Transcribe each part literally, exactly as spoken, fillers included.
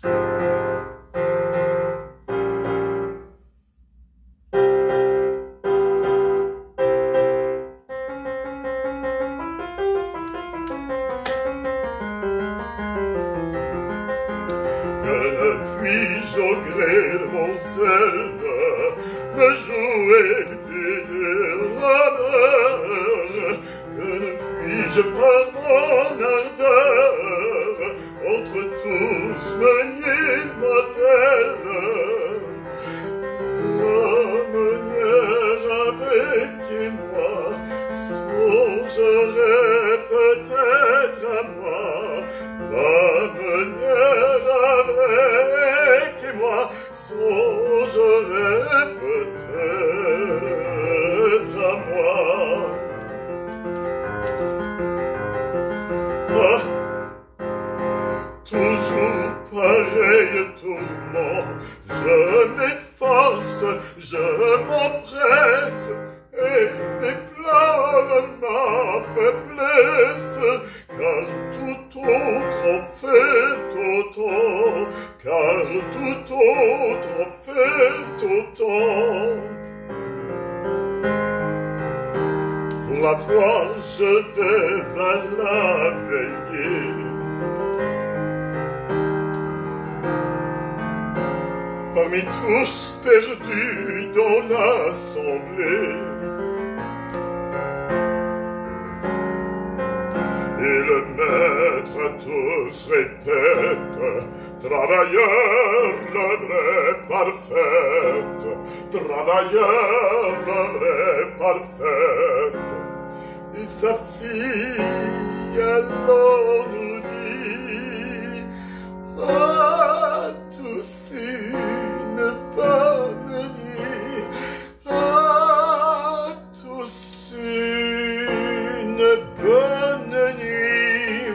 Que ne puis-je au gré de mon zèle me jouer du plus dur labeur? Que ne puis-je par mon ardeur entre tous me nier ma telle? La meunière avec qui moi songerait peut-être à moi. La meunière avec moi songerait peut-être à moi. Ah, toujours pareil tourment, je m'efforce, je m'empresse et déplore ma faiblesse, car tout autre en fait autant, car tout autre en fait autant. Pour la voir, je vais à la veillée. Parmi tous perdus dans l'assemblée, et le maître à tous répète: travailleur, l'œuvre est parfaite, travailleur, l'œuvre est parfaite. Et sa fille alors nous dit: ah, tous une bonne nuit, ah, tous une bonne nuit.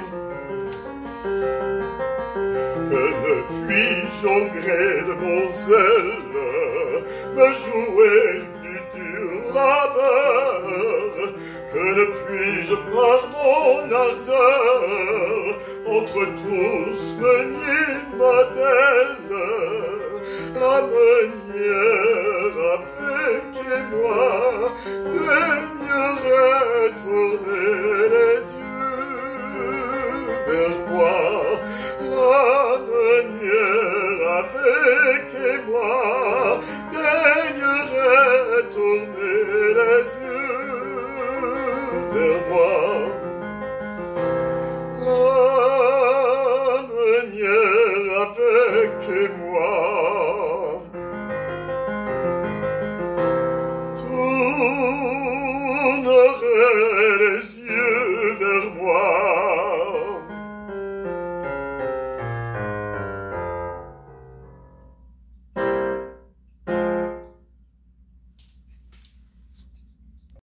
Que ne puis-je au gré de mon zèle me jouer plus dur labeur? Que ne puis-je par mon ardeur entre tous me nier ma telle? La meunière avec moi